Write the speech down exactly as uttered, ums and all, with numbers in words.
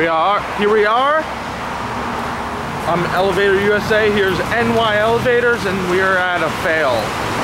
are. Here we are. I'm Elevator U S A. Here's N Y Elevators, and we are at a fail.